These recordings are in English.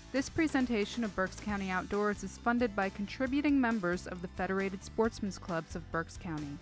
This presentation of Berks County Outdoors is funded by contributing members of the Federated Sportsmen's Clubs of Berks County.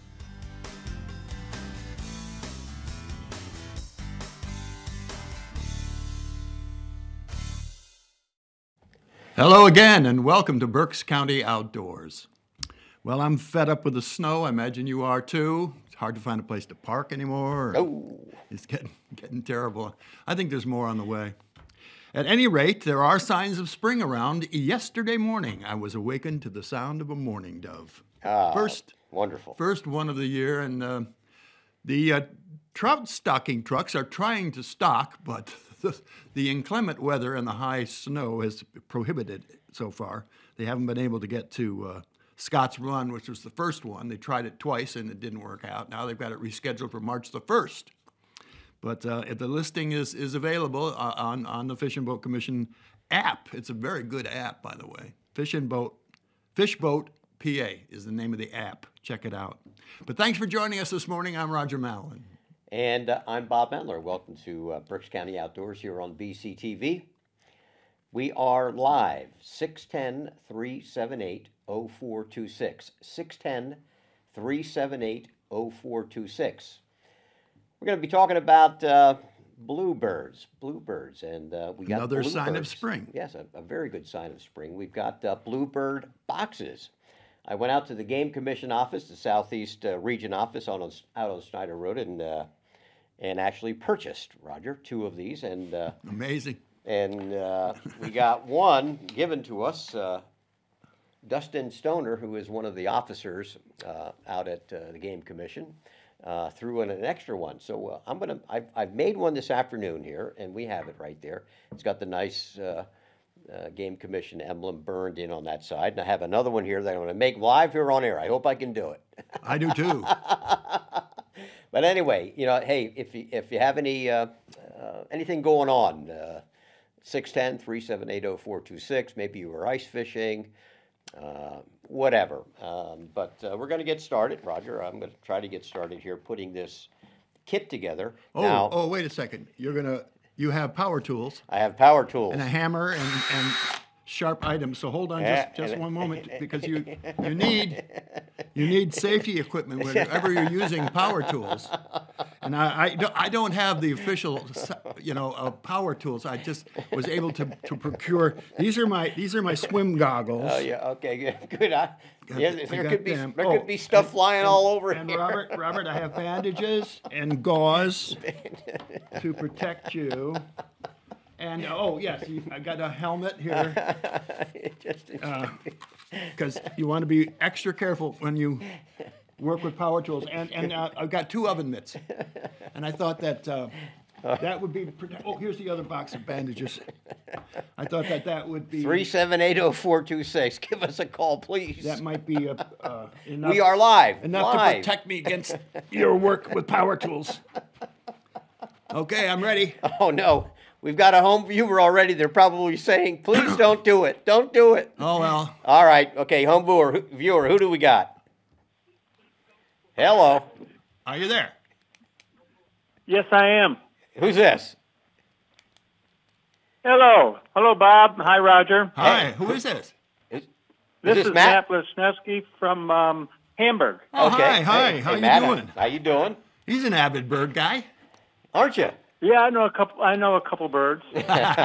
Hello again, and welcome to Berks County Outdoors. Well, I'm fed up with the snow. I imagine you are too. It's hard to find a place to park anymore. Oh. It's getting terrible. I think there's more on the way. At any rate, there are signs of spring around. Yesterday morning, I was awakened to the sound of a mourning dove. Wonderful. First one of the year, and the trout stocking trucks are trying to stock, but the inclement weather and the high snow has prohibited it so far. They haven't been able to get to Scott's Run, which was the first one. They tried it twice, and it didn't work out. Now they've got it rescheduled for March the 1st. But the listing is available on the Fish and Boat Commission app. It's a very good app, by the way. Fishboat PA is the name of the app. Check it out. But thanks for joining us this morning. I'm Roger Mallon. And I'm Bob Entler. Welcome to Berks County Outdoors here on BCTV. We are live, 610-378-0426. 610-378-0426. We're going to be talking about bluebirds, and we got another bluebirds. Sign of spring. Yes, a very good sign of spring. We've got bluebird boxes. I went out to the Game Commission office, the Southeast Region office out on Snyder Road, and actually purchased, Roger, 2 of these. And amazing. And we got one given to us. Dustin Stoner, who is one of the officers out at the Game Commission, threw in an extra one. So I've made one this afternoon here, and we have it right there. It's got the nice Game Commission emblem burned in on that side. And I have another one here that I'm going to make live here on air. I hope I can do it. I do too. But anyway, hey, if you have any anything going on, 610-378-0426, maybe you were ice fishing, whatever. But we're going to get started, Roger. I'm going to try to get started here putting this kit together. Oh, wait a second. You have power tools. I have power tools. And a hammer and sharp items. So hold on just one moment, because you need safety equipment whenever you're using power tools. And I don't have the official power tools. I just was able to procure. These are my swim goggles. Oh yeah, okay, good. There could be stuff flying all over and here. Robert, I have bandages and gauze to protect you. And yes, I got a helmet here, because you want to be extra careful when you work with power tools. And I've got 2 oven mitts, and I thought that that would be. Here's the other box of bandages. I thought that would be 378-0426. Give us a call, please. That might be enough. We are live. Enough to protect me against your work with power tools. Okay, I'm ready. Oh no. We've got a home viewer already. They're probably saying, please don't do it. Don't do it. Oh, well. All right. Okay, home viewer, who do we got? Hello. Are you there? Yes, I am. Who's this? Hello. Hello, Bob. Hi, Roger. Hi. Hey. Who is this? This is Matt Lesniewski from Hamburg. Oh, okay. Hi. Hey, How you Matt, doing? How you doing? He's an avid bird guy. Aren't you? Yeah, I know a couple birds. Okay.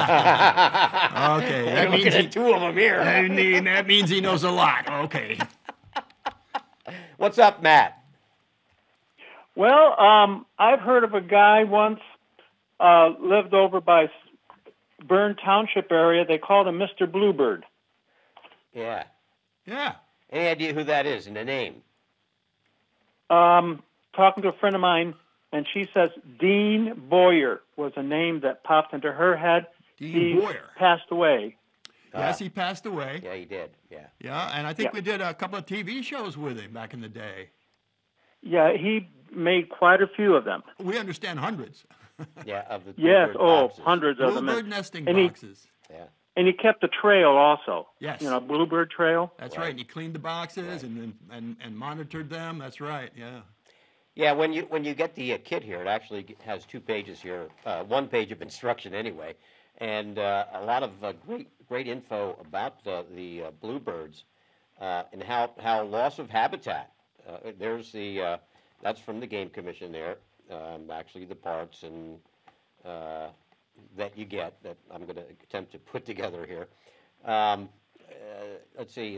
That Looking at 2 of them here. That means he knows a lot. Okay. What's up, Matt? Well, I've heard of a guy once lived over by Byrne Township area. They called him Mr. Bluebird. Yeah. Yeah. Any idea who that is in the name? Talking to a friend of mine, and she says Dean Boyer was a name that popped into her head. Dean Boyer. Passed away. Yes, he passed away. Yeah, he did. Yeah. Yeah, and I think we did a couple of TV shows with him back in the day. Yeah, he made quite a few of them. We understand hundreds. Yeah, of the Yes, boxes. hundreds of them. Bluebird nesting and boxes. Yeah. And he kept a trail also. Yes. Bluebird trail. That's right. And he cleaned the boxes and monitored them. That's right. Yeah. Yeah, when you get the kit here, it actually has 2 pages here. 1 page of instruction anyway, and a lot of great info about the bluebirds and how loss of habitat. There's the that's from the Game Commission there. Actually, the parts and that you get that I'm going to attempt to put together here. Let's see.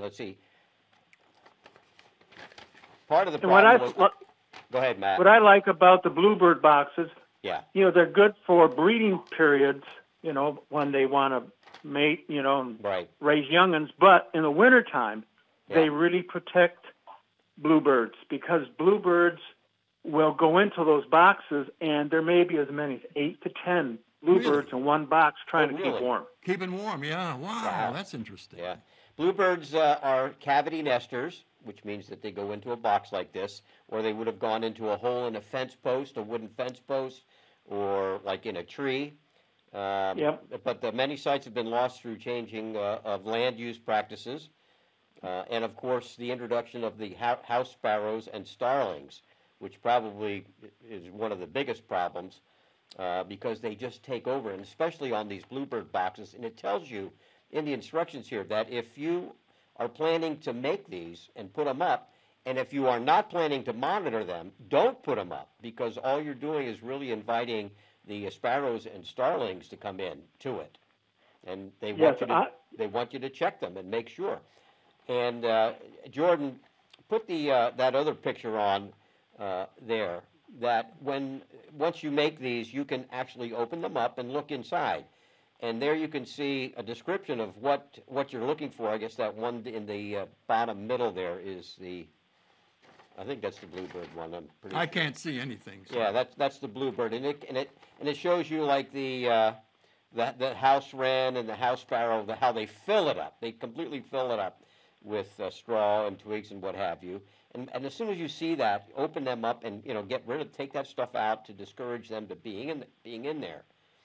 Part of the problem was, go ahead, Matt. What I like about the bluebird boxes, Yeah. They're good for breeding periods, when they want to mate, and Right. raise young'uns. But in the wintertime, they Yeah. really protect bluebirds because bluebirds will go into those boxes, and there may be as many as 8 to 10 bluebirds in one box trying to keep really? warm. Keeping warm, yeah. Wow, that's interesting. Yeah. Bluebirds are cavity nesters, which means that they go into a box like this, or they would have gone into a hole in a fence post, a wooden fence post, or like in a tree. Yep. But many sites have been lost through changing of land use practices, and of course the introduction of the house sparrows and starlings, which probably is one of the biggest problems because they just take over, and especially on these bluebird boxes. And it tells you in the instructions here that if you are planning to make these and put them up, and if you are not planning to monitor them, don't put them up, because all you're doing is really inviting the sparrows and starlings to come in to it, and they want you to check them and make sure. And Jordan, put the that other picture on there. That once you make these, you can actually open them up and look inside, and there you can see a description of what you're looking for. I guess that one in the bottom middle there is the. I think that's the bluebird one. I'm pretty. I can't see anything. So. Yeah, that's the bluebird, and it shows you like the house wren and the house sparrow, how they fill it up. They completely fill it up with straw and twigs and what have you. And as soon as you see that, open them up and take that stuff out to discourage them to being in there.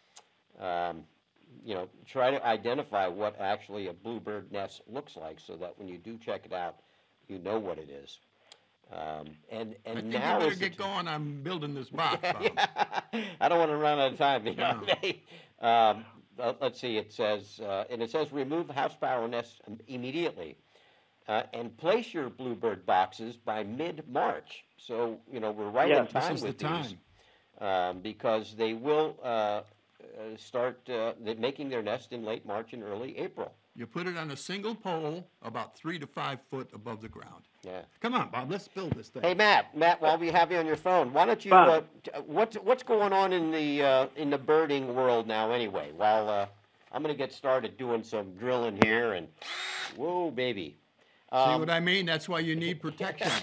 Try to identify what actually a bluebird nest looks like, so that when you do check it out, you know what it is. And I think now you better get going on building this box. I don't want to run out of time. Let's see. It says remove house sparrow nests immediately, and place your bluebird boxes by mid-March. So we're right in time with these, because they will start making their nest in late March and early April. You put it on a single pole about 3 to 5 foot above the ground. Yeah. Come on, Bob. Let's build this thing. Hey, Matt. While we have you on your phone, why don't you? What's going on in the birding world now, anyway? While I'm going to get started doing some drilling here, and whoa, baby. See what I mean? That's why you need protection.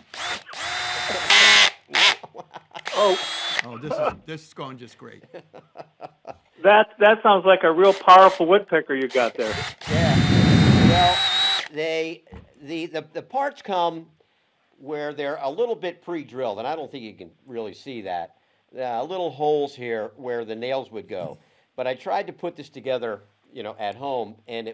Oh, this is going just great. that sounds like a real powerful woodpecker you got there. Yeah. Well, the parts come where they're a little bit pre-drilled, and I don't think you can really see that. Little holes here where the nails would go. But I tried to put this together, at home, and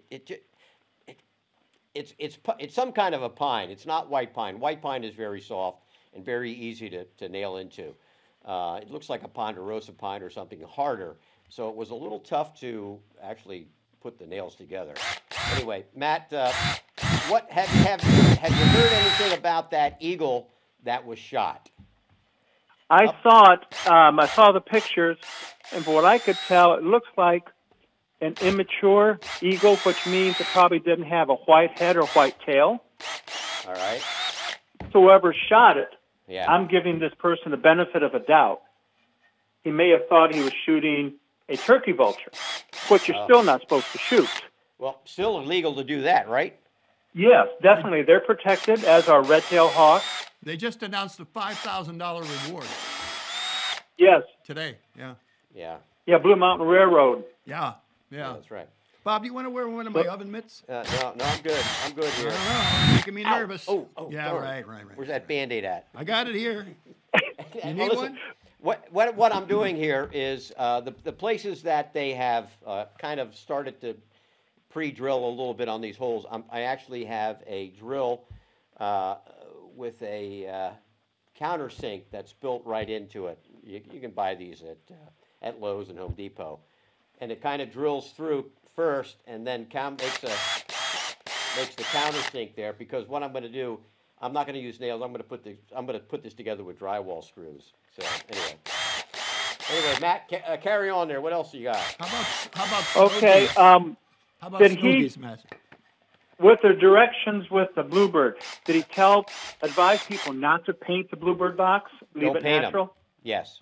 it's some kind of a pine. It's not white pine. White pine is very soft and very easy to nail into. It looks like a ponderosa pine or something harder. So it was a little tough to actually put the nails together. Anyway, Matt, what have you heard anything about that eagle that was shot? I saw it. I saw the pictures, and from what I could tell, it looks like an immature eagle, which means it probably didn't have a white head or white tail. All right. So whoever shot it, yeah. I'm giving this person the benefit of a doubt. He may have thought he was shooting a turkey vulture, which you're still not supposed to shoot. Well, still illegal to do that, right? Yes, definitely. They're protected, as are red-tailed hawks. They just announced a $5,000 reward. Yes. Today, yeah. Yeah. Yeah, Blue Mountain Railroad. Yeah. That's right. Bob, do you want to wear one of my oven mitts? No, I'm good. I'm good here. I don't know. You're making me nervous. Oh, yeah, darn. right. Where's that Band-Aid at? I got it here. You need listen, one? What I'm doing here is the places that they have kind of started to pre-drill a little bit on these holes. I actually have a drill with a countersink that's built right into it. You can buy these at Lowe's and Home Depot. and it kind of drills through first, and then makes the countersink there. Because what I'm going to do, I'm not going to use nails. I'm going to put this together with drywall screws. So anyway, Matt, carry on there. What else you got? How about Okay. How about Did he- Snoogies, Matt? With the directions with the bluebird, did he advise people not to paint the bluebird box? Leave Don't it paint 'em. natural? Yes.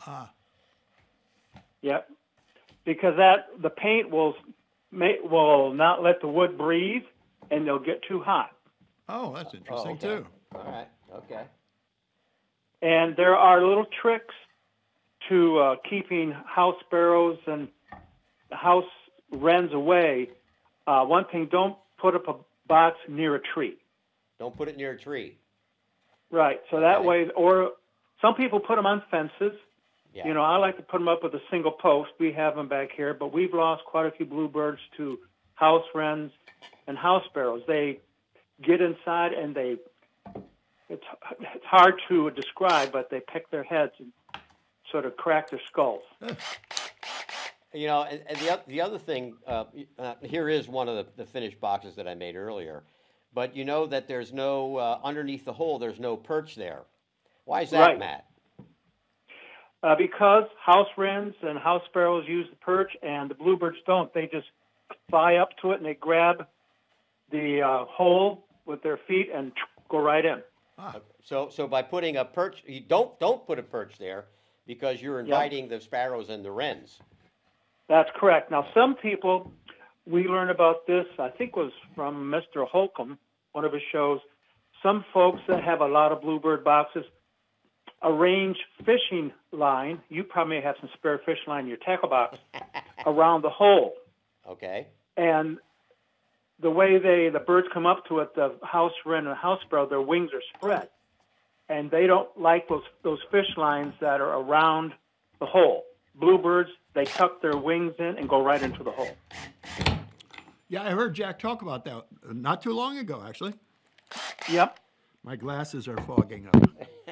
Yep. Because the paint will not let the wood breathe, and they'll get too hot. Oh, that's interesting okay. too. All right. Okay. And there are little tricks to keeping house sparrows and house wrens away. One thing, don't put up a box near a tree. Don't put it near a tree. Right. So that Okay. way, or some people put them on fences. Yeah. You know, I like to put them up with a single post. We have them back here, but we've lost quite a few bluebirds to house wrens and house sparrows. They get inside and it's hard to describe, but they pick their heads and sort of crack their skulls. You know, and the other thing, here is one of the finished boxes that I made earlier, but you know that there's no, underneath the hole, there's no perch there. Why is that, Right. Matt? Because house wrens and house sparrows use the perch and the bluebirds don't. They just fly up to it and they grab the hole with their feet and go right in. So by putting a perch, you don't put a perch there because you're inviting the sparrows and the wrens. That's correct. Now, some people, we learned about this, I think was from Mr. Holcomb, one of his shows. Some folks that have a lot of bluebird boxes arrange fishing line. You probably have some spare fish line in your tackle box around the hole. Okay. And the way the birds come up to it, the house wren and the house sparrow, their wings are spread. And they don't like those fish lines that are around the hole. Bluebirds, they tuck their wings in and go right into the hole. Yeah, I heard Jack talk about that not too long ago, actually. Yep. My glasses are fogging up.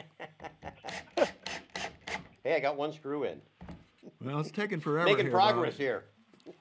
Hey, I got one screw in. Well, it's taking forever. Making here, progress Bobby. here.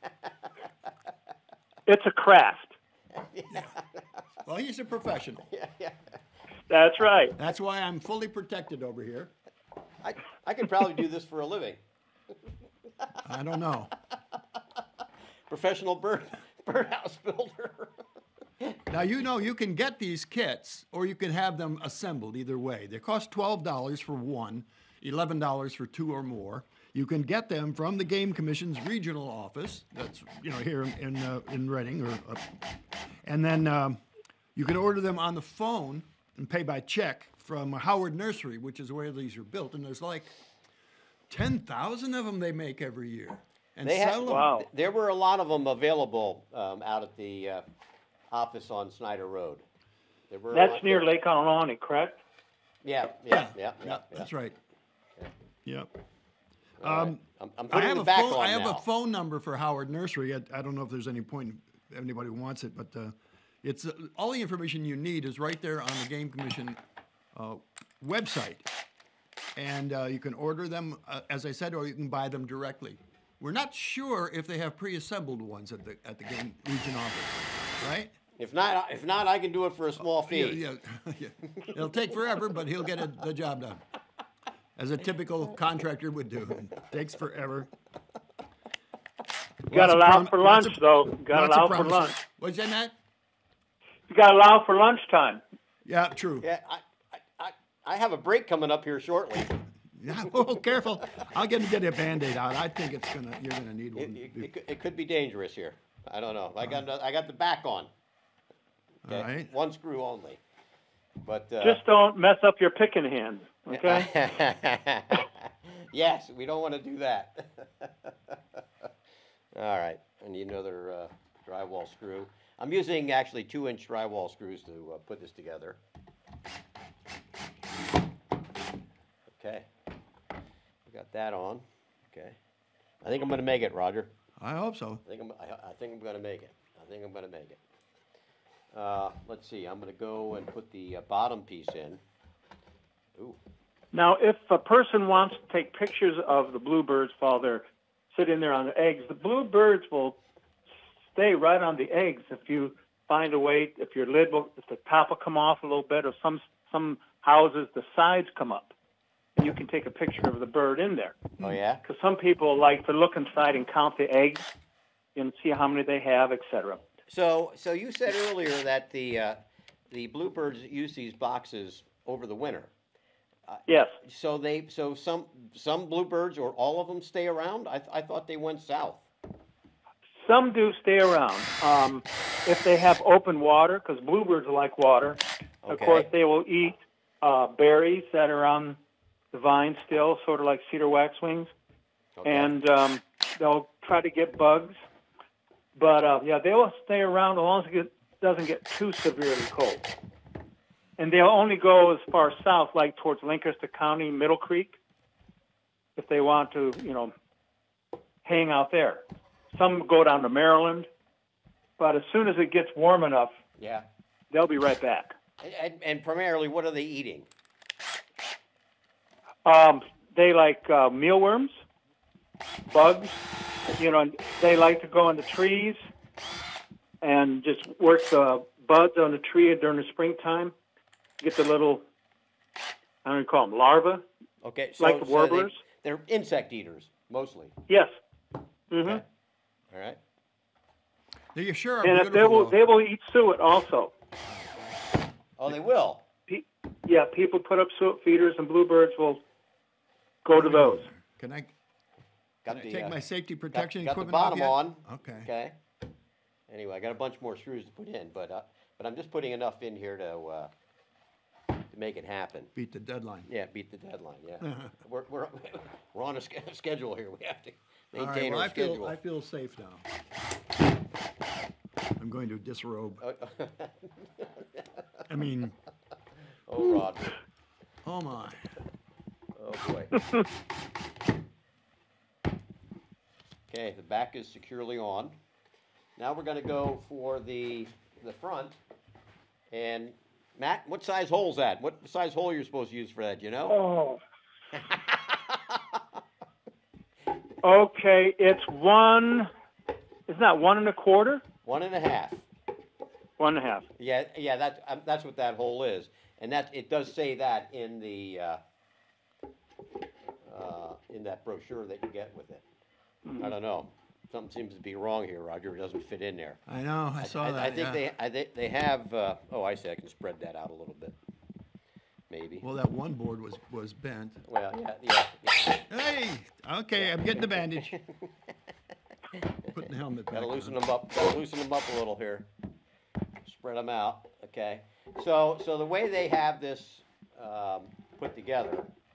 It's a craft. Well, he's a professional. That's right. That's why I'm fully protected over here. I could probably do this for a living. I don't know. Professional birdhouse builder. Now, you know, you can get these kits or you can have them assembled either way. They cost $12 for one, $11 for two or more. You can get them from the Game Commission's regional office. That's, you know, here in Reading. And then you can order them on the phone and pay by check from Howard Nursery, which is where these are built. And there's like 10,000 of them they make every year. And sell them. Wow. There were a lot of them available out at the office on Snyder Road. There were a That's lot near there. Lake Ohlone, correct? Yeah. That's right. Yep. I'm I putting have the back on I have now. a phone number for Howard Nursery. I don't know if there's any point if anybody wants it, but it's all the information you need is right there on the Game Commission website, and you can order them, as I said, or you can buy them directly. We're not sure if they have pre-assembled ones at the Game Region office, right? If not, I can do it for a small fee. Yeah. It'll take forever, but he'll get the job done, as a typical contractor would do. It takes forever. You got to allow for lots lunch, of- though. You got to lots of allow for promises. lunch. What'd you say, Matt? You got to allow for lunchtime. Yeah, true. Yeah, I have a break coming up here shortly. Yeah, oh, careful. I'll get a Band-Aid out. I think you're gonna need one. It could be dangerous here. I don't know. I got the back on. Okay? All right. One screw only. But Just don't mess up your picking hand, okay? Yes, we don't want to do that. All right, I need another drywall screw. I'm using actually 2-inch drywall screws to put this together. Okay, we got that on. Okay, I think I'm going to make it, Roger. I hope so. I think I'm going to make it. Let's see. I'm going to go and put the bottom piece in. Ooh. Now, if a person wants to take pictures of the bluebirds while they're sit in there on the eggs. The bluebirds will stay right on the eggs if you find a way. If your lid will, if the top will come off a little bit, or some houses the sides come up, and you can take a picture of the bird in there. Oh yeah. Because some people like to look inside and count the eggs and see how many they have, etc. So you said earlier that the bluebirds use these boxes over the winter. Yes. So some bluebirds or all of them stay around. I thought they went south. Some do stay around if they have open water, because bluebirds like water. Okay. Of course, they will eat berries that are on the vine still, sort of like cedar waxwings, Okay. and they'll try to get bugs. But yeah, they will stay around as long as it doesn't get too severely cold. And they'll only go as far south, like towards Lancaster County, Middle Creek, if they want to, hang out there. Some go down to Maryland, but as soon as it gets warm enough, Yeah. they'll be right back. And primarily, what are they eating? They like mealworms, bugs. They like to go in the trees and just work the buds on the tree during the springtime. Get the little, I don't call them larvae. Okay. Like the warblers? They're insect eaters mostly. Yes. Mm-hmm. Okay. All right. They sure are And beautiful. they will eat suet also. Oh, they will. Yeah, people put up suet feeders, and bluebirds will go to those. Can I Got the, take my safety protection got the equipment off bottom yet? on. Okay. Okay. Anyway, I got a bunch more screws to put in, but I'm just putting enough in here to make it happen. Beat the deadline. Yeah, beat the deadline. Yeah, we're on a schedule here. We have to All maintain right, well, our schedule. I feel safe now. I'm going to disrobe. I mean, Oh, Roger. oh my. Oh boy. Okay, the back is securely on. Now we're going to go for the front. And Matt, what size hole's that? What size hole you're supposed to use for that? You know? Oh. Okay, it's one. Isn't that 1 1/4? 1.5. 1 1/2. Yeah. That's what that hole is, and it does say that in the in that brochure that you get with it. Mm-hmm. I don't know. Something seems to be wrong here, Roger. It doesn't fit in there. I know, I saw that. I think yeah. they have. Oh, I see. I can spread that out a little bit. Maybe. Well, that one board was bent. Well, yeah. Hey, okay, I'm getting the bandage. Putting the helmet back Gotta on. loosen them up. Gotta loosen them up a little here. Spread them out. Okay. So the way they have this put together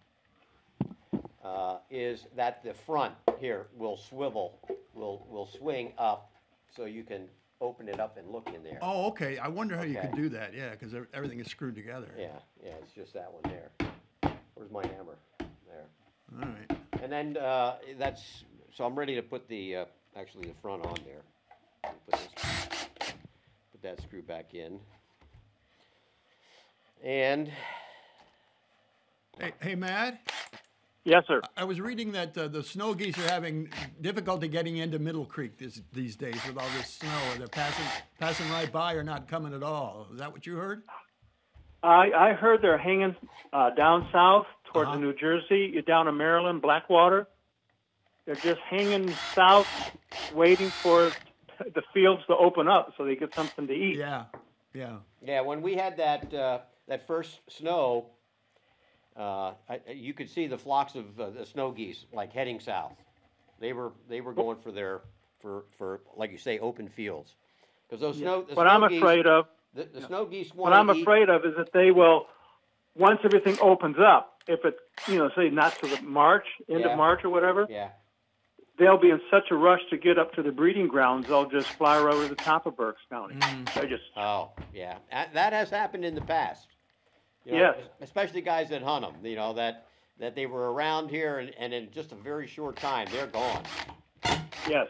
is that the front here will swivel, will swing up, so you can open it up and look in there. Oh, okay. I wonder how you Okay. could do that. Yeah, because everything is screwed together. Yeah. It's just that one there. Where's my hammer? There. All right. And then so I'm ready to put the actually the front on there. Put that screw back in. And Hey, Matt. Yes, sir. I was reading that the snow geese are having difficulty getting into Middle Creek these days with all this snow. They're passing right by or not coming at all. Is that what you heard? I heard they're hanging down south towards New Jersey, down in Maryland, Blackwater. They're just hanging south, waiting for the fields to open up so they get something to eat. Yeah. yeah, when we had that first snow, you could see the flocks of the snow geese like heading south. They were going for like you say, open fields, because those snow. What snow I'm geese, afraid of. The snow geese want What I'm to eat. afraid of is that they will, once everything opens up, if it, say not to the March, end Yeah. of March or whatever, Yeah. they'll be in such a rush to get up to the breeding grounds, they'll just fly right over the top of Berks County. They just, Oh, yeah. That has happened in the past. Yes. Especially guys that hunt them, that they were around here and in just a very short time, they're gone. yes.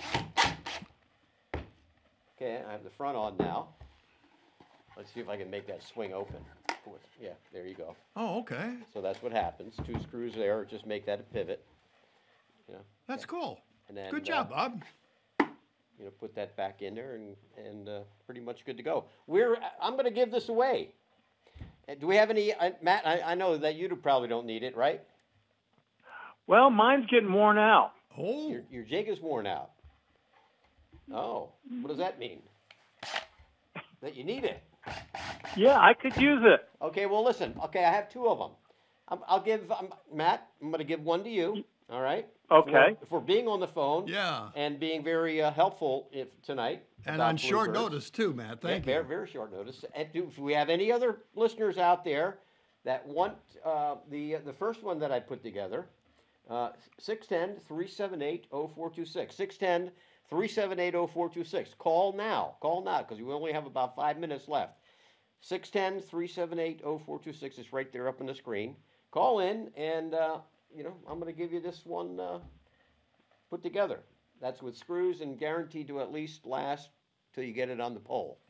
Okay, I have the front on now. Let's see if I can make that swing open. Yeah, there you go. Oh, okay. So that's what happens. 2 screws there, just make that a pivot. That's cool. And then, Good job, Bob. Put that back in there and pretty much good to go. I'm going to give this away. Do we have any, Matt? I know that you probably don't need it, right? Well, mine's getting worn out. Oh. Your jig is worn out. Oh, what does that mean? That you need it. Yeah, I could use it. Okay, well, listen. Okay, I have two of them. I'll give Matt. I'm going to give one to you. All right. Okay. For being on the phone. Yeah. And being very helpful tonight. And on short notice too, Matt. Thank you. Very, very short notice. And if we have any other listeners out there that want the first one that I put together, 610-378-0426. 610-378-0426. Call now, because we only have about 5 minutes left. 610-378-0426 is right there up on the screen. Call in, and I'm going to give you this one put together. That's with screws and guaranteed to at least last till you get it on the pole.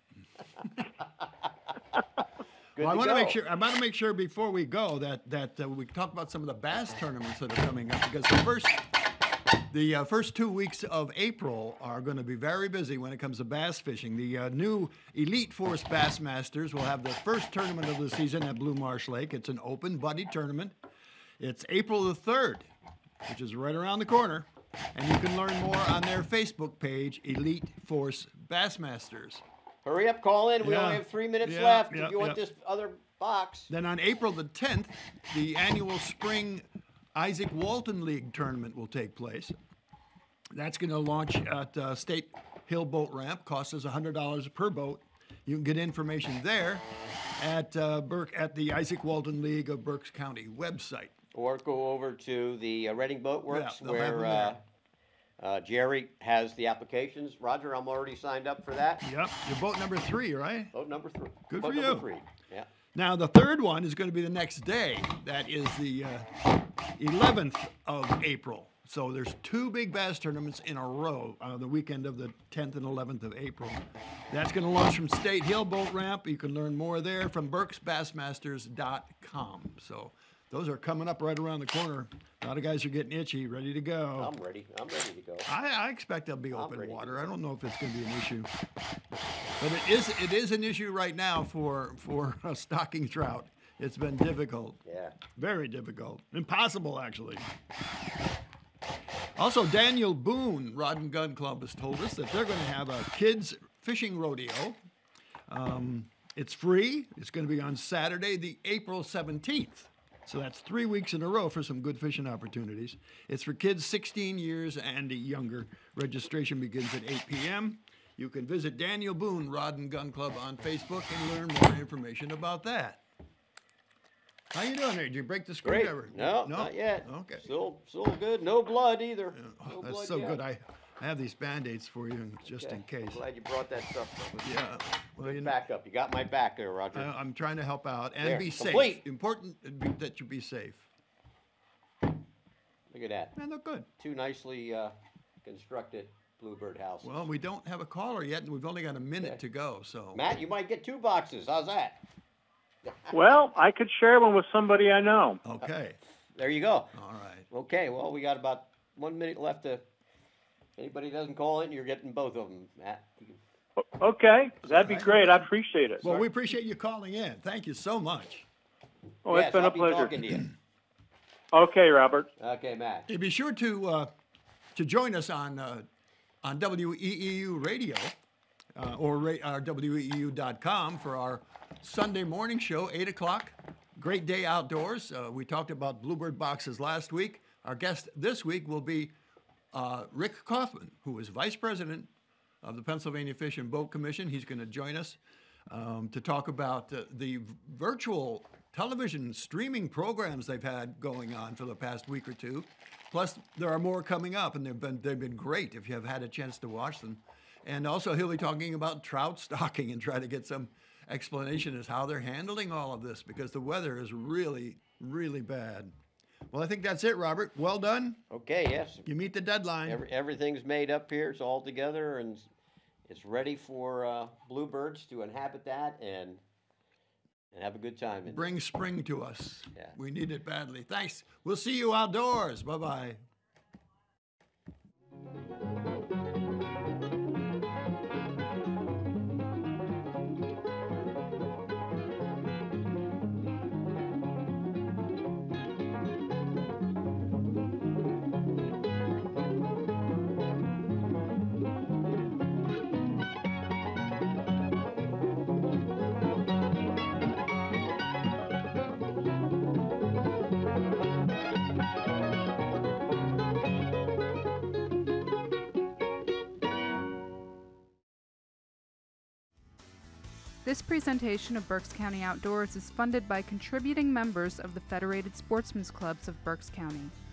Well, I want to make sure before we go that we talk about some of the bass tournaments that are coming up, because the first 2 weeks of April are going to be very busy when it comes to bass fishing. The new Elite Force Bassmasters will have the first tournament of the season at Blue Marsh Lake. It's an open buddy tournament. It's April the 3rd, which is right around the corner. And you can learn more on their Facebook page, Elite Force Bassmasters. Hurry up, call in. We only have 3 minutes left if you want this other box. Then on April the 10th, the annual Spring Isaac Walton League tournament will take place. That's going to launch at State Hill Boat Ramp. Costs us $100 per boat. You can get information there at the Isaac Walton League of Berks County website. Or go over to the Reading Boat Works, Yeah, where Jerry has the applications. Roger, I'm already signed up for that. Yep, you're boat number 3, right? Boat number 3. Good boat for number you. 3. Yeah. Now, the third one is going to be the next day. That is the 11th of April. So there's 2 big bass tournaments in a row the weekend of the 10th and 11th of April. That's going to launch from State Hill Boat Ramp. You can learn more there from BerksBassmasters.com. So those are coming up right around the corner. A lot of guys are getting itchy, ready to go. I'm ready to go. I expect there'll be open water. I don't know if it's going to be an issue. But it is an issue right now for stocking trout. It's been difficult. Yeah. Very difficult. Impossible, actually. Also, Daniel Boone, Rod and Gun Club, has told us that they're going to have a kids fishing rodeo. It's free. It's going to be on Saturday, the April 17th. So that's 3 weeks in a row for some good fishing opportunities. It's for kids 16 years and younger. Registration begins at 8 p.m. You can visit Daniel Boone, Rod and Gun Club on Facebook and learn more information about that. How you doing there? Did you break the screwdriver? No, not yet. Okay. Still good. No blood either. Oh, No that's blood so yet. good. I have these Band-Aids for you just in case. I'm glad you brought that stuff up. Yeah. Well, you know, Back up. You got my back there, Roger. I'm trying to help out and There, be complete. safe. Important that you be safe. Look at that. And look good. 2 nicely constructed bluebird houses. Well, we don't have a caller yet, and we've only got a minute to go. So Matt, you might get 2 boxes. How's that? Well, I could share one with somebody I know. okay. There you go. All right. Okay, well, we got about 1 minute left to. Anybody doesn't call in, you're getting both of them, Matt. Okay, that'd be great. I appreciate it. Well, we appreciate you calling in. Thank you so much. Oh, Yes, it's been I'll a be pleasure. talking to you. Okay, Robert. Okay, Matt. Hey, be sure to join us on WEEU Radio or WEEU.com for our Sunday morning show, 8 o'clock. Great day outdoors. We talked about bluebird boxes last week. Our guest this week will be Rick Kaufman, who is vice president of the Pennsylvania Fish and Boat Commission. He's going to join us to talk about the virtual television streaming programs they've had going on for the past week or two. Plus, there are more coming up, and they've been great if you have had a chance to watch them. And also, he'll be talking about trout stocking and try to get some explanation as how they're handling all of this, because the weather is really, really bad. Well, I think that's it, Robert. Well done. Okay, yes. You meet the deadline. Everything's made up here. It's all together, and it's ready for bluebirds to inhabit that and have a good time. Bring spring to us. Yeah. We need it badly. Thanks. We'll see you outdoors. Bye-bye. This presentation of Berks County Outdoors is funded by contributing members of the Federated Sportsmen's Clubs of Berks County.